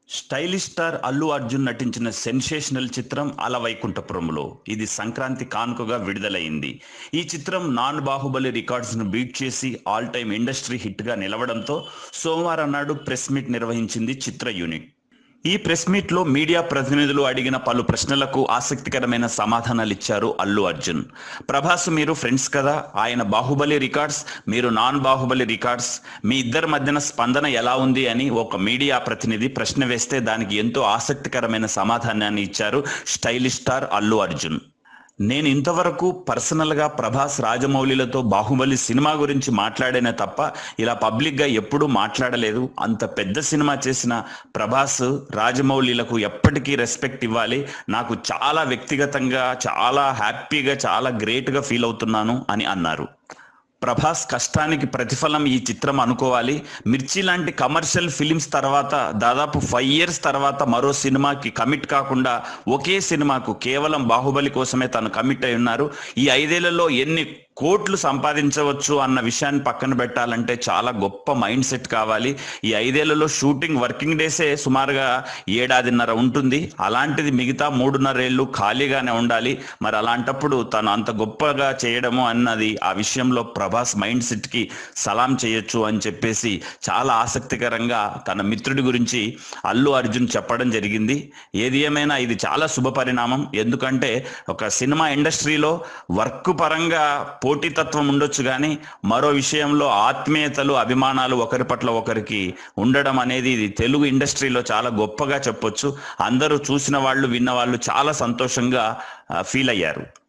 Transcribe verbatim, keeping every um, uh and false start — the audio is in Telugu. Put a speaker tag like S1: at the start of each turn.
S1: స్టైలిష్ స్టార్ అల్లు అర్జున్ నటించిన సెన్సేషనల్ చిత్రం అలవైకుంఠపురంలో ఇది సంక్రాంతి కానుకగా విడుదలైంది. ఈ చిత్రం నాన్ బాహుబలి రికార్డ్స్ ను బీట్ చేసి ఆల్ టైమ్ ఇండస్ట్రీ హిట్ గా నిలవడంతో సోమవారం నాడు ప్రెస్ మీట్ నిర్వహించింది చిత్ర యూనిట్. ఈ ప్రెస్ మీట్ లో మీడియా ప్రతినిధులు అడిగిన పలు ప్రశ్నలకు ఆసక్తికరమైన సమాధానాలు ఇచ్చారు అల్లు అర్జున్. ప్రభాస్ మీరు ఫ్రెండ్స్ కదా, ఆయన బాహుబలి రికార్డ్స్, మీరు నాన్ బాహుబలి రికార్డ్స్, మీ ఇద్దరి మధ్యన స్పందన ఎలా ఉంది అని ఒక మీడియా ప్రతినిధి ప్రశ్న వేస్తే దానికి ఎంతో ఆసక్తికరమైన సమాధానాన్ని ఇచ్చారు స్టైలిష్ స్టార్ అల్లు అర్జున్. నేను ఇంతవరకు పర్సనల్గా ప్రభాస్ రాజమౌళిలతో బాహుబలి సినిమా గురించి మాట్లాడేనే తప్ప ఇలా పబ్లిక్గా ఎప్పుడూ మాట్లాడలేదు. అంత పెద్ద సినిమా చేసిన ప్రభాస్ రాజమౌళిలకు ఎప్పటికీ రెస్పెక్ట్ ఇవ్వాలి. నాకు చాలా వ్యక్తిగతంగా చాలా హ్యాపీగా చాలా గ్రేట్గా ఫీల్ అవుతున్నాను అని అన్నారు. ప్రభాస్ కష్టానికి ప్రతిఫలం ఈ చిత్రం అనుకోవాలి. మిర్చి లాంటి కమర్షియల్ ఫిలిమ్స్ తర్వాత దాదాపు ఫైవ్ ఇయర్స్ తర్వాత మరో సినిమాకి కమిట్ కాకుండా ఒకే సినిమాకు కేవలం బాహుబలి కోసమే తను కమిట్ అయి ఉన్నారు. ఈ ఐదేళ్లలో ఎన్ని కోట్లు సంపాదించవచ్చు అన్న విషయాన్ని పక్కన పెట్టాలంటే చాలా గొప్ప మైండ్ సెట్ కావాలి. ఈ ఐదేళ్లలో షూటింగ్ వర్కింగ్ డేసే సుమారుగా ఏడాదిన్నర ఉంటుంది. అలాంటిది మిగతా మూడున్నరేళ్ళు ఖాళీగానే ఉండాలి. మరి అలాంటప్పుడు తను అంత గొప్పగా చేయడము అన్నది ఆ విషయంలో ప్రభాస్ మైండ్ సెట్కి సలాం చేయొచ్చు అని చెప్పేసి చాలా ఆసక్తికరంగా తన మిత్రుడి గురించి అల్లు అర్జున్ చెప్పడం జరిగింది. ఏది ఏమైనా ఇది చాలా శుభ పరిణామం. ఎందుకంటే ఒక సినిమా ఇండస్ట్రీలో వర్క్ పరంగా పోటీతత్వం ఉండొచ్చు, కానీ మరో విషయంలో ఆత్మీయతలు అభిమానాలు ఒకరి పట్ల ఒకరికి ఉండడం అనేది ఇది తెలుగు ఇండస్ట్రీలో చాలా గొప్పగా చెప్పొచ్చు. అందరూ చూసిన వాళ్ళు విన్న వాళ్ళు చాలా సంతోషంగా ఫీల్ అయ్యారు.